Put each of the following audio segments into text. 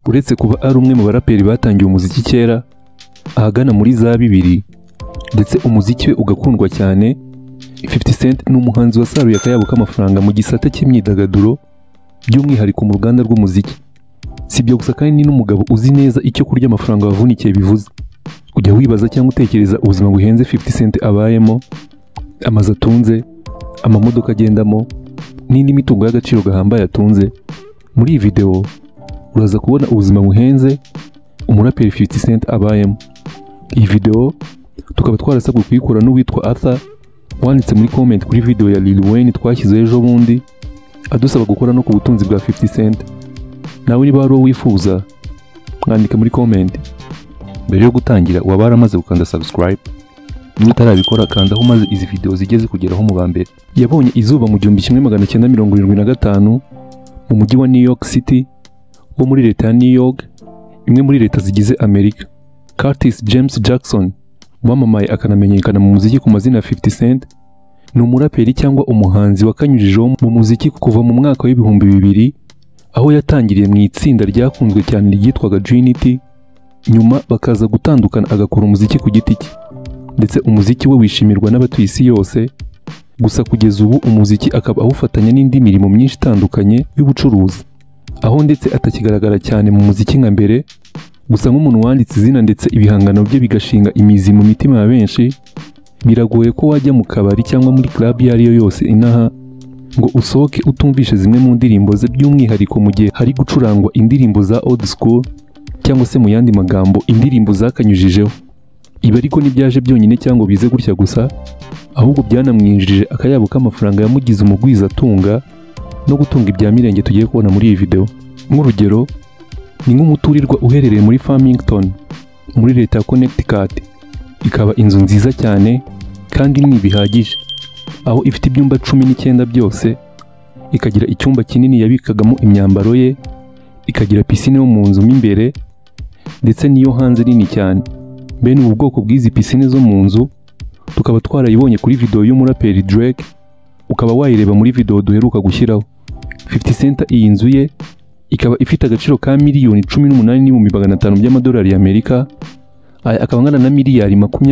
uretse kuba ari umwe mu baraperi batangiye umuziki kera ahagana muri za 2000 ndetse umuziki we ugakundwa cyane, 50 Cent ni umuhanzi wasaruye akayabo k'amafaranga mu gisata cy'imyidagaduro by'umwihariko mu ruganda rw'umuziki. Si ibyo gusa kandi ni n'umugabo uzi neza icyo kurya amafaranga wavunikiye bivuze. Ujya wibaza cyangwa utekereza ubuzima buhenze 50 Cent abayemo, amazu atunze, amamodoka agendamo n'indi mitungo y'agaciro gahambaye atunze. Muri iyi video uraza kubona ubuzima buhenze umuraperi 50 Cent abayemo. Iyi video tukaba twarasabwe kuyikora n'uwitwa Arthur wanditse muri comment kuri video ya Lil Wayne twashyize ejo bundi adusaba gukora no ku butunzi bwa 50 Cent. Nawe niba ari wifuza mwandike muri comment. Mbere yo gutangira waba waramaze gukanda subscribe, niba utarabikora kandaho maze izi video zigeze kugeraho mu ba mbere. Yabonye izuba mu 1975 mu mujyi wa New York City wo muri leta ya New York, imwe muri leta zigize Amerika. Curtis James Jackson wamamaye akanamenyekana mu muziki ku mazina ya 50 Cent ni umuraperi cyangwa umuhanzi wakanyujijeho mu muziki kuva mu mwaka wa 2000 aho yatangiriye mu itsinda ryakunzwe cyane ryitwaga Trinity, nyuma bakaza gutandukana agakora umuziki ku giti cye, ndetse umuziki we wishimirwa n'abatuye isi yose. Gusa kugeza ubu umuziki akaba awufatanya n'indi mirimo myinshi itandukanye y'ubucuruzi, aho ndetse atakigaragara cyane mu muziki nka mbere. Gusa nk'umuntu wanditse izina ndetse ibihangano bye bigashinga imizi mu mitima ya benshi, biragoye ko wajya mu kabari cyangwa muri club iyo ariyo yose inaha ngo usohoke utumvishe zimwe mu ndirimbo ze, by'umwihariko mu gihe hari gucurangwa indirimbo za old school cyangwa se mu yandi magambo indirimbo zakanyujijeho. Ibi ariko ntibyaje byonyine cyangwa bize gutya gusa, ahubwo byanamwinjirije akayabo k'amafaranga yamugize umugwizatunga no gutunga ibya mirenge tugiye kubona muri iyi video. Nk'urugero ni nk'umuturirwa uherereye muri Farmington muri leta ya Connecticut, ikaba inzu nziza cyane kandi nini bihagije, aho ifite ibyumba 19 byose, ikagira icyumba kinini yabikagamo imyambaro ye, ikagira piscine yo mu nzu imbere ndetse niyo hanze nini cyane. Bene ubu bwoko bw'izi piscine zo mu nzu tukaba twarayibonye kuri video y'umuraperi Drake, ukaba wayireba muri video duheruka gushyiraho. 50 Cent iyi nzu ye ikaba ifite agaciro ka miliyoni 18,500 by'amadolari y'Amerika, aya akaba angana na miliyari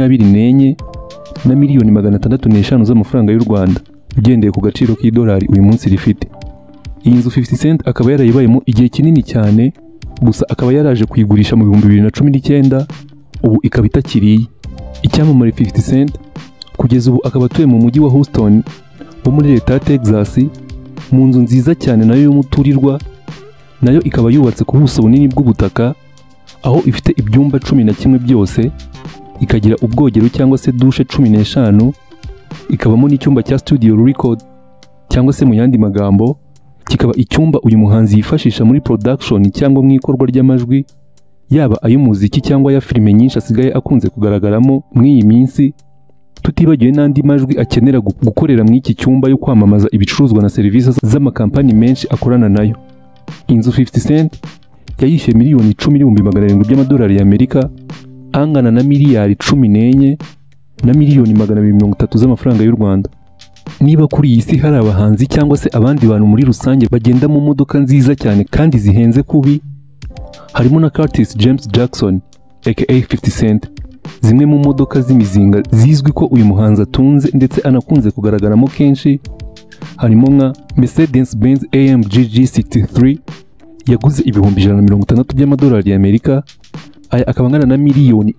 24 na miliyoni 605 z'amafaranga y'u Rwanda ugendeye ku gaciro k'idolari uyu munsi rifite. Iyi nzu 50 Cent akaba yarayibayemo igihe kinini cyane, gusa akaba yaraje kuyigurisha mu 2019, ubu ikaba itakiriye. Icyamamare 50 Cent kugeza ubu akaba atuye mu mujyi wa Houston wo muri leta ya Texas mu nzu nziza cyane nayo y'umuturirwa, nayo ikaba yubatse ku buso bunini bw'ubutaka, aho ifite ibyumba 11 byose, ikagira ubwogero cyangwa se douche 15, ikabamo n'icyumba cya studio record cyangwa se mu yandi magambo kikaba icyumba uyu muhanzi yifashisha muri production cyangwa mu ikorwa ry'amajwi, yaba ay'umuziki cyangwa ya filime nyinshi asigaye akunze kugaragaramo mw'iyi minsi, tutibagiwe n'andi majwi akenera gukorera mu iki cyumba yo kwamamaza ibicuruzwa na serivisi z'amakampani menshi akorana nayo. Inzu 50 Cent yayishyuye miliyoni 10,700 by'amadolari y'Amerika, angana na miliyari 14 na miliyoni 230 z'amafaranga y'u Rwanda. Niba kuri iyi si hari abahanzi cyangwa se abandi bantu muri rusange bagenda mu modoka nziza cyane kandi zihenze kubi, harimo na Curtis James Jackson aka 50 Cent. Zimwe mu modoka z'imizinga zizwi ko uyu muhanzi atunze ndetse anakunze kugaragaramo kenshi harimo nka Mercedes-Benz AMG G63 yaguze ibihumbi 160 by'amadolari y'Amerika, aya akaba angana na miliyoni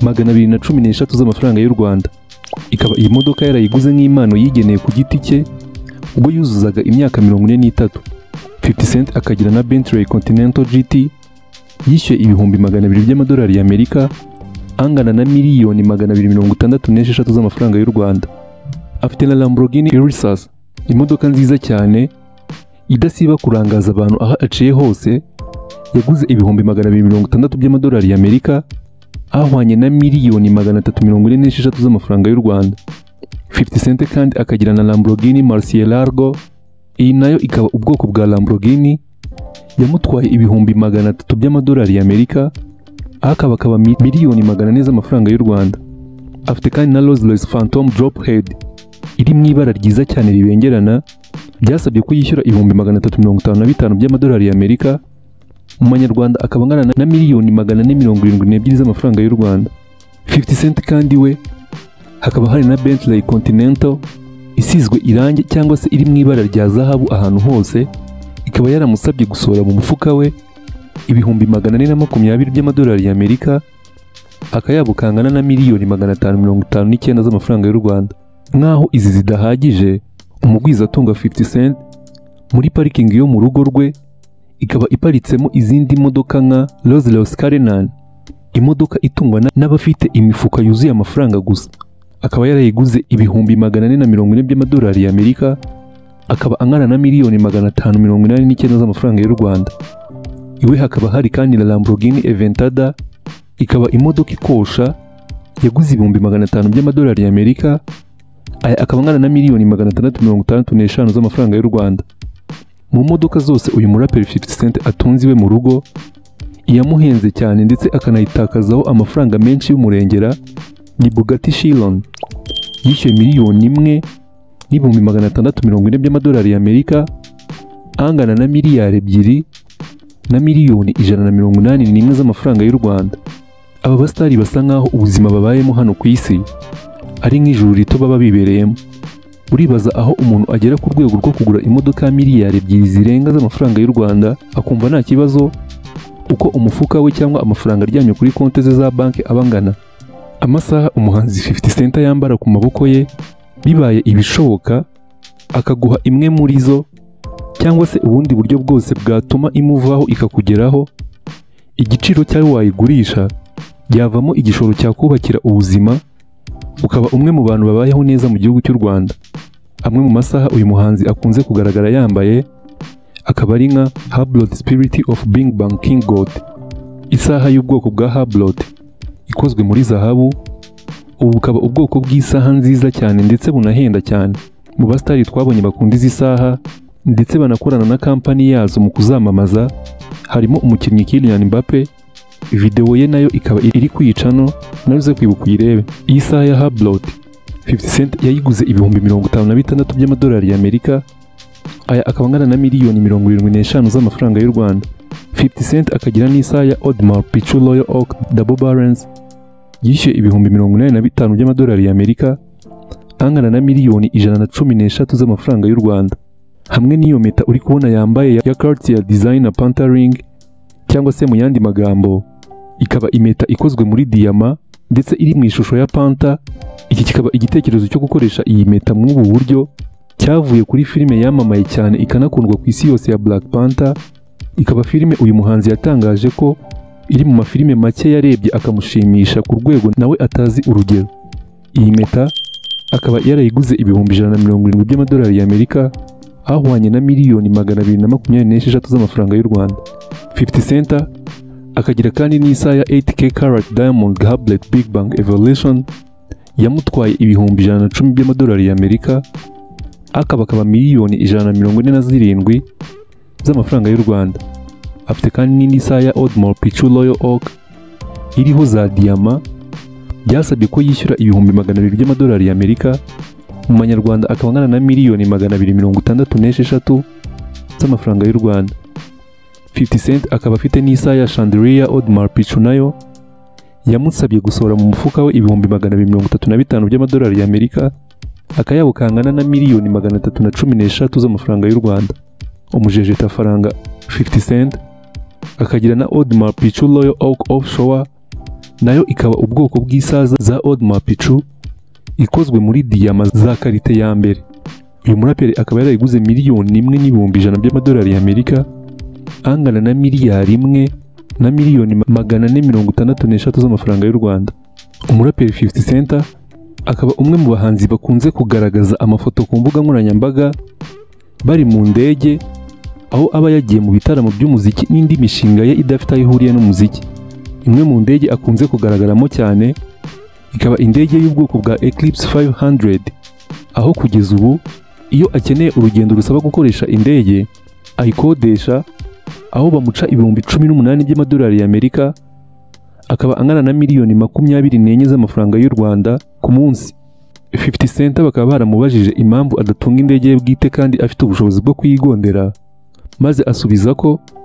213 z'amafaranga y'u Rwanda. Ikaba iyi modoka yarayiguze nk'impano yigeneye ku giti cye ubwo yuzuzaga imyaka 43. 50 Cent akagira na Bentley Continental GT yishyuye ibihumbi 200 by'amadolari y'Amerika, angana na miliyoni 266 z'amafaranga y'u Rwanda. Afite na Lamborghini Urus, imodoka nziza cyane idasiba kurangaza abantu aho aciye hose, yaguze ibihumbi 260 by'amadolari y'Amerika, ahwanye na miliyoni 346 z'amafaranga y'u Rwanda. 50 Cent kandi akagira na Lamborghini Murcielago, iyi nayo ikaba ubwoko bwa Lamborghini, yamutwaye ibihumbi 300 by'amadolari y'Amerika, akaba miliyoni 400 z'amafaranga y'u Rwanda. Afite kandi na Rolls Royce Phantom Drophead iri mu ibara ryiza cyane ribengerana, byasabye ko yishyura ibihumbi 355 by'amadolari y'Amerika, mu manyarwanda akaba angana na miliyoni 472 z'amafaranga y'u Rwanda. 50 Cent kandi we hakaba hari na Bentley Continental isizwe irangi cyangwa se iri mu ibara rya zahabu ahantu hose, ikaba yaramusabye gusohora mu mufuka we ibihumbi 420 by'amadolari y'Amerika, akayabo kangana na miliyoni 559 z'amafaranga y'u Rwanda. Nkaho izi zidahagije, umugwizatunga 50 Cent muri parikingi yo mu rugo rwe ikaba iparitsemo izindi modoka nka Rolls-Royce Carenan, imodoka itungwa n'abafite imifuka yuzuye amafaranga gusa. Akaba yarayiguze ibihumbi 440 by'amadolari y'Amerika, akaba angana na miliyoni 589 z'amafaranga y'u Rwanda. Iwe hakaba hari kandi na Lamborghini Aventador, ikaba imodoka ikosha yaguze ibihumbi 500 by'amadolari y'Amerika, aya akaba angana na miliyoni 665 z'amafaranga y'u Rwanda. Mu modoka zose uyu muraperi 50 Cent atunze iwe mu rugo, iyamuhenze cyane ndetse akanayitakazaho amafaranga menshi y'umurengera ni Bugatti Chiron, yishyuye miliyoni 1 n'ibihumbi 640 by'amadolari y'Amerika, angana na miliyari 2 na miliyoni 181 z'amafaranga y'u Rwanda. Aba bastari basa nkaho ubuzima babayemo hano ku isi ari nk'ijuru rito baba bibereyemo. Uribaza aho umuntu agera ku rwego rwo kugura imodoka ya miliyari 2 zirenga z'amafaranga y'u Rwanda akumva nta kibazo uko umufuka we cyangwa amafaranga aryamye kuri konti ze za banki abangana. Amasaha umuhanzi 50 Cent yambara ku maboko ye, bibaye ibishoboka akaguha imwe muri zo cyangwa se ubundi buryo bwose bwatuma imuvaho ikakugeraho, igiciro cyayo wayigurisha byavamo igishoro cyakubakira ubuzima, ukaba umwe mu bantu babayeho neza mu gihugu cy'u Rwanda. Amwe mu masaha uyu muhanzi akunze kugaragara yambaye akaba ari nka Hublot Spirit of Bing Bang King God, isaha y'ubwoko bwa Hublot ikozwe muri zahabu. Ubu bukaba ubwoko bw'isaha nziza cyane ndetse bunahenda cyane. Mu bastari twabonye bakunda izi saha ndetse banakorana na kampani yazo mu kuzamamaza harimo umukinnyi Kylian Mbappe. Video ye nayo ikaba iri kwicano, naruze kwibuka uyirebe. Iyi saha ya Hublot 50 Cent yayiguze ibihumbi 56 by'amadolari y'Amerika, aya akaba angana na miliyoni 75 z'amafaranga y'u Rwanda. 50 Cent akagira n'isaha ya Audemars Piguet Royal Oak Double Balance, yishyuye ibihumbi 85 by'amadolari y'Amerika, angana na miliyoni 113 z'amafaranga y'u Rwanda. Hamwe n'iyo meta uri kubona yambaye ya Cartier Designer Panta Ring, cyangwa se mu yandi magambo ikaba impeta ikozwe muri diyama ndetse iri mu ishusho ya panta. Iki kikaba igitekerezo cyo gukoresha iyi meta mu ubu buryo cyavuye kuri filime yamamaye cyane ikanakundwa ku isi yose ya Black Panther. Ikaba filime uyu muhanzi yatangaje ko iri mu mafilime make yarebye akamushimisha ku rwego nawe atazi urugero. Iyi meta akaba yarayiguze ibihumbi 170 by'amadolari y'Amerika, ahwanye na miliyoni 226 z'amafaranga y'u Rwanda. 50 Cent akagira kandi n'isaha ya 8K Carat Diamond Hublot Big Bang Evolution, yamutwaye ibihumbi 110 by'amadolari y'Amerika, akaba miliyoni 147 z'amafaranga y'u Rwanda. Afite kandi n'indi saha ya Audemars Piguet Royal Oak iriho za diyama, byasabye ko yishyura ibihumbi 200 by'amadolari y'Amerika, mu manyarwanda akaba angana na miliyoni 266 z'amafaranga y'u Rwanda. 50 Cent akaba afite n'isaha ya Chandelier Audemars Piguet nayo yamusabye gusohora mu mufuka we ibihumbi 235 by'amadolari y'Amerika, akayabo kangana na miliyoni 313 z'amafaranga y'u Rwanda. Umujejeta faranga 50 Cent akagira na Audemars Piguet Royal Oak Offshore, nayo ikaba ubwoko bw'isaha za Audemars Piguet ikozwe muri diyama za karite ya mbere. Uyu muraperi akaba yarayiguze miliyoni 1 n'ibihumbi 100 by'amadolari y'Amerika, angana na miliyari 1 na miliyoni 463 z'amafaranga y'u Rwanda. Umuraperi 50 Cent akaba umwe mu bahanzi bakunze kugaragaza amafoto ku mbuga nkoranyambaga bari mu ndege, aho aba yagiye mu bitaramo by'umuziki n'indi mishinga ye idafite aho ihuriye n'umuziki. Imwe mu ndege akunze kugaragaramo cyane ikaba indege y'ubwoko bwa Eclipse 500, aho kugeza ubu iyo akeneye urugendo rusaba gukoresha indege ayikodesha, aho bamuca ibihumbi 18 by'amadolari y'Amerika, akaba angana na miliyoni 24 z'amafaranga y'u Rwanda ku munsi. 50 Cent bakaba baramubajije impamvu adatunga indege ye bwite kandi afite ubushobozi bwo kuyigondera, maze asubiza ko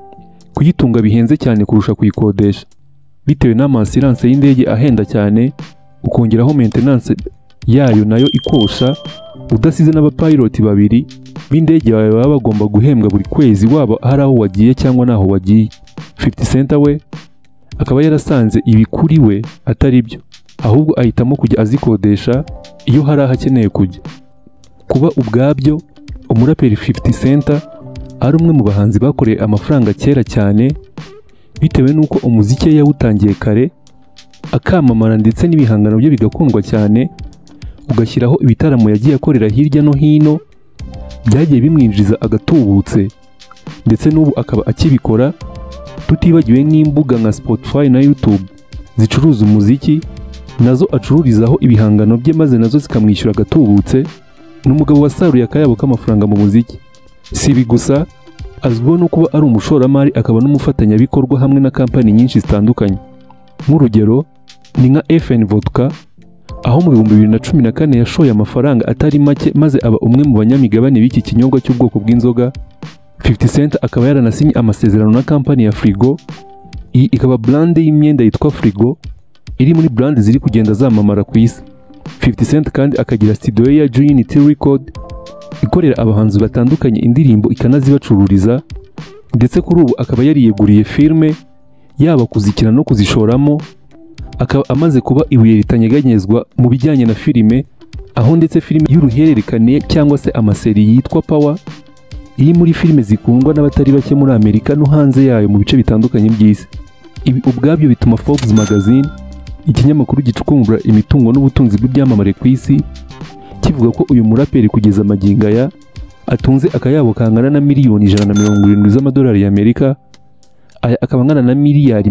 kuyitunga bihenze cyane kurusha kuyikodesha bitewe n'amasiranse y'indege ahenda cyane, ukongeraho maintenance yayo nayo ikosha, udasize n'abapiloti babiri b'indege bawe baba bagomba guhembwa buri kwezi, waba hari aho wagiye cyangwa naho wagiye. 50 Cent we akaba yarasanze ibi kuri we atari byo, ahubwo ahitamo kujya azikodesha iyo hari aho akeneye kujya. Kuba ubwabyo umuraperi 50 Cent ari umwe mu bahanzi bakoreye amafaranga kera cyane, bitewe n'uko umuziki we yawutangiye kare akamamara ndetse n'ibihangano bye bigakundwa cyane, ugashyiraho ibitaramo yagiye akorera hirya no hino byagiye bimwinjiza agatubutse, ndetse n'ubu akaba akibikora, tutibagiwe n'imbuga nka Spotify na YouTube zicuruza umuziki nazo acururizaho ibihangano bye maze nazo zikamwishyura agatubutse. Ni umugabo wasaruye akayabo k'amafaranga mu muziki. Si ibi gusa, azwiho no kuba ari umushoramari akaba n'umufatanyabikorwa hamwe na kampani nyinshi zitandukanye. Nk'urugero ni nka FN Vodka, aho mu 2014 yashoye amafaranga atari make maze aba umwe mu banyamigabane b'iki kinyobwa cy'ubwoko bw'inzoga. 50 Cent akaba yaranasinye amasezerano na kampani ya Frigo. Iyi ikaba brand y'imyenda yitwa Frigo, iri muri brand ziri kugenda zamamara ku isi. 50 Cent kandi akagira studio ya Unity Record ikorera abahanzi batandukanye indirimbo ikanazibacururiza, ndetse kuri ubu akaba yariyeguriye filme yaba kuzikina no kuzishoramo, akaba amaze kuba ibuye ritanyeganyezwa mu bijyanye na filime, aho ndetse filime y'uruhererekane cyangwa se amaseri yitwa Power iri muri filime zikundwa n'abatari bake muri Amerika no hanze yayo mu bice bitandukanye by'isi. Ibi ubwabyo bituma Forbes magazine, ikinyamakuru gicukumbura imitungo n'ubutunzi bw'ibyamamare ku isi, kivuga ko uyu muraperi kugeza magingo aya atunze akayabo kangana na miliyoni 170 z'amadolari y'Amerika. Aya akaba angana na miliyari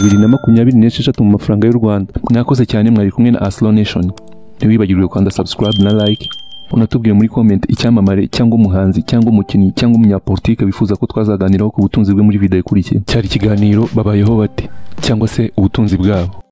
226 mu mafaranga y'u Rwanda. Mwakoze cyane, mwari kumwe na Aslo Nation. Ntiwibagirwe kwanda subscribe na like, unatubwire muri comment icyamamare cyangwa umuhanzi cyangwa umukinnyi cyangwa umunyapolitike bifuza ko twazaganiraho ku butunzi bwe muri video ikurikiye. Cyari ikiganiro babayeho bate cyangwa se ubutunzi bwabo.